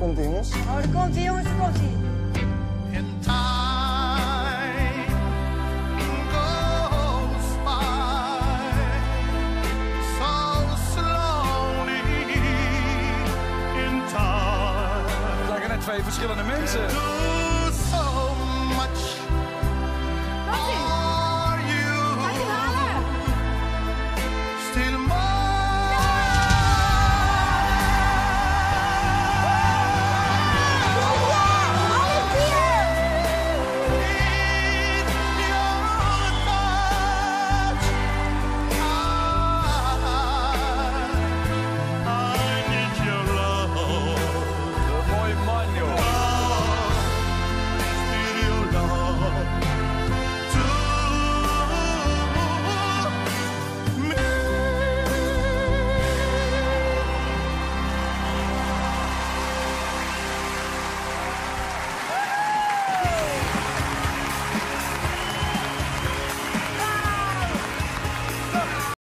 komt ie, jongens. Oh, daar komt hij, jongens, daar komt hij. In time goes by so slowly in time. Het lijken net twee verschillende mensen.